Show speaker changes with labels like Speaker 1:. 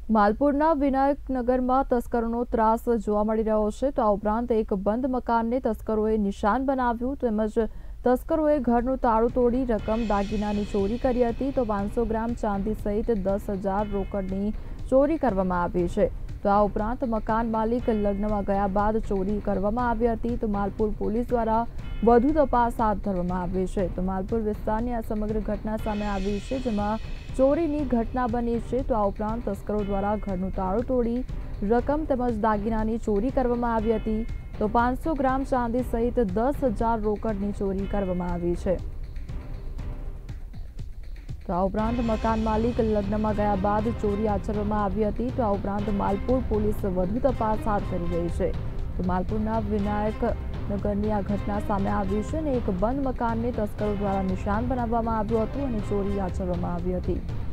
Speaker 1: માલપુરના વિનાયકનગરમાં તસ્કરોનો ત્રાસ જોવા મળી રહ્યો છે। તો આ ઉપરાંત એક બંધ મકાનને તસ્કરોએ નિશાન બનાવ્યું તેમજ તસ્કરોએ ઘરનું તાળું તોડી રકમ દાગીનાની ચોરી કરી હતી। તો 500 ગ્રામ ચાંદી સહિત 10,000 રોકડની ચોરી કરવામાં આવી છે। તો આ ઉપરાંત મકાન માલિક લગ્નમાં ગયા બાદ ચોરી કરવામાં આવી હતી। તો માલપુર પોલીસ દ્વારા વધુ તપાસ હાથ ધરવામાં આવી છે। તો માલપુર વિસ્તારની આ સમગ્ર ઘટના સામે આવી છે, જેમાં ચોરીની ઘટના બની છે। તો આ ઉપરાંત તસ્કરો દ્વારા ઘરનું તાળું તોડી રકમ તેમજ દાગીનાની ચોરી કરવામાં આવી હતી। તો 500 ગ્રામ ચાંદી સહિત 10,000 રોકડની ચોરી કરવામાં આવી છે। તો આ ઉપરાંત મકાન માલિક લગ્નમાં ગયા બાદ ચોરી આચરવામાં આવી હતી। તો આ ઉપરાંત માલપુર પોલીસ વધુ તપાસ હાથ ધરી રહી છે। તો માલપુરના વિનાયકનગરની આ ઘટના સામે આવી છે અને એક બંધ મકાનને તસ્કરો દ્વારા નિશાન બનાવવામાં આવ્યું હતું અને ચોરી આચરવામાં આવી હતી।